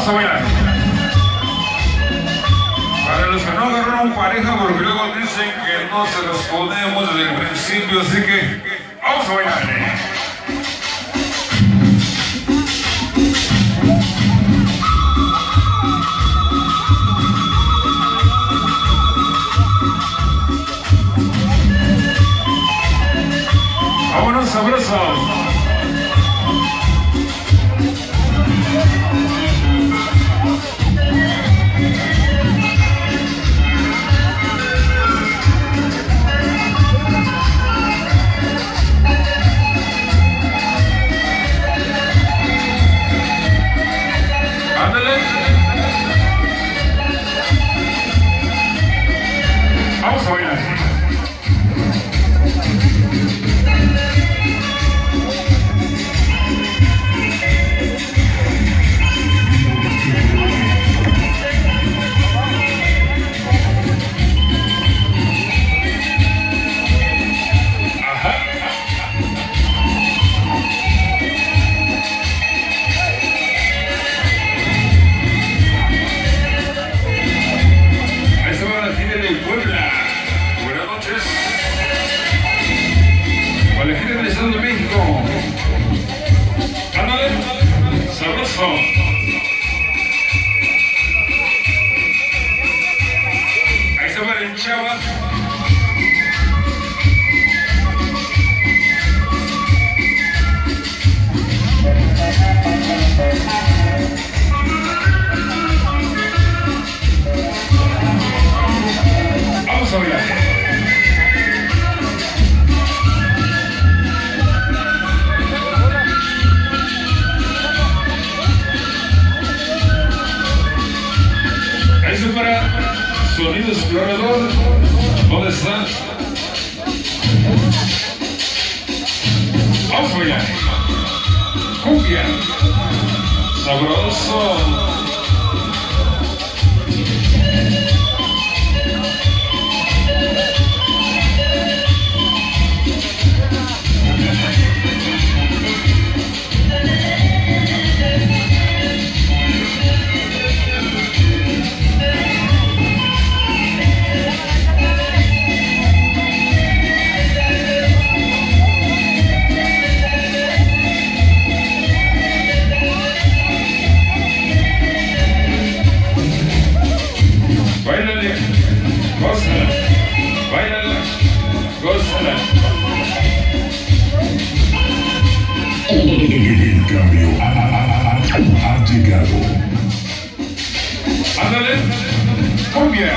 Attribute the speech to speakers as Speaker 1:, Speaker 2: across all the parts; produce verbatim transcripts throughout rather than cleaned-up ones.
Speaker 1: a bailar. Para los que no agarraron pareja, porque luego dicen que no se los ponemos desde el principio, así que vamos a bailar. Vámonos sabrosos. Vamos a bailar. Ajá. Ahí se va la gente de Puebla. Buenas noches. Para la gente del Estado de México. Ándale, sabroso. Ahí se va el Chava. Vamos a bailar. Eso para Sonido Explorador. ¿Dónde está? Vamos a bailar. Cumbia. Sabroso. Báilale, gózala, báilala, gózala.
Speaker 2: El cambio ha, ha, ha, ha llegado.
Speaker 1: Ándale, cumbia.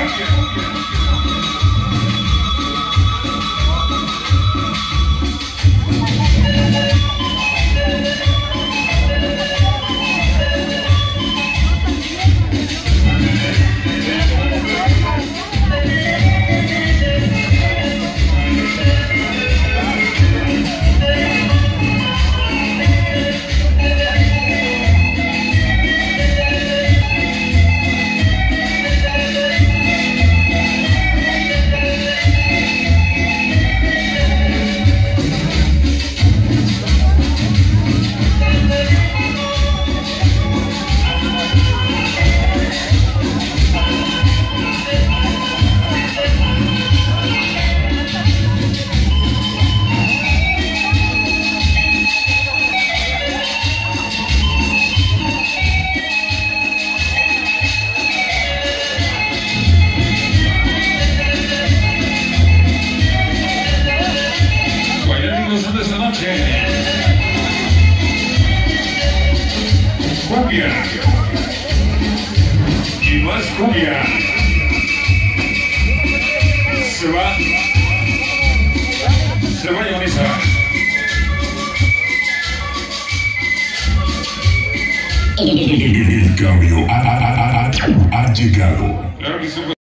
Speaker 1: De esta noche. Cumbia. Y más cumbia. Se va. Se va a ionizar.
Speaker 2: El cambio ha, ha, ha, ha llegado.
Speaker 1: Claro que sí.